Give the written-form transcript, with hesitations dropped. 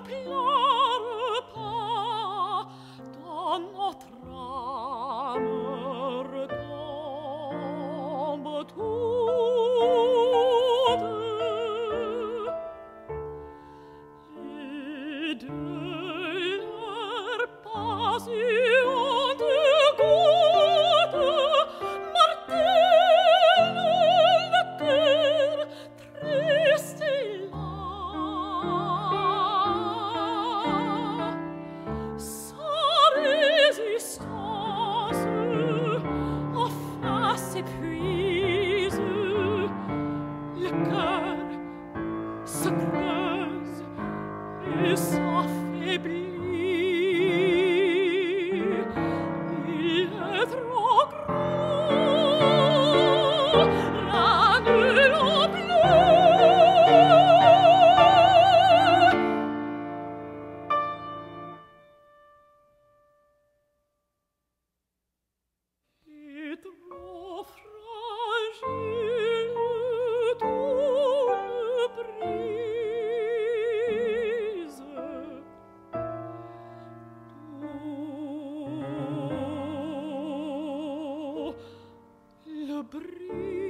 pleure pas dans notre âme retombe toute et de leur passion de goutte martèle le cœur triste et las. Sans résistance, enfin s'épuise, le cœur se creuse et s'affaiblit. Il est trop grand, la nulle ampleur. Et trop fragile, tout le brise. Tout le brise.